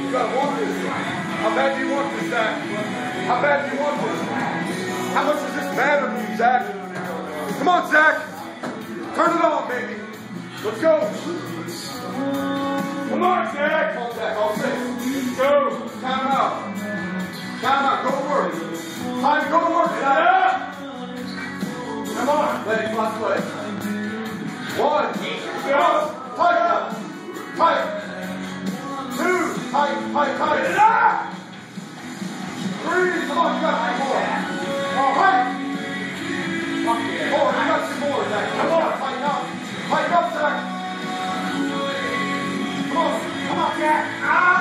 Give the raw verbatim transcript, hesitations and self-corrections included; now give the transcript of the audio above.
You gotta want this. How bad do you want this, Zach? How bad do you want this? How much does this matter to you, Zach? Come on, Zach. Turn it on, baby. Let's go. Come on, Zach. Come on, Zach. All six. Let's go. Time out. Time out. Go to work. Time to go to work, Zach. Come on. Legs, lots of legs. One. Go. Tight up. Tight. Two. Tight, tight, tight. Get up. Three. Come on, you got three more. Tight. Four. You got two more, Zach. Come on. Tighten up. Tighten up, Zach. Come on. Come on, Zach. Ah!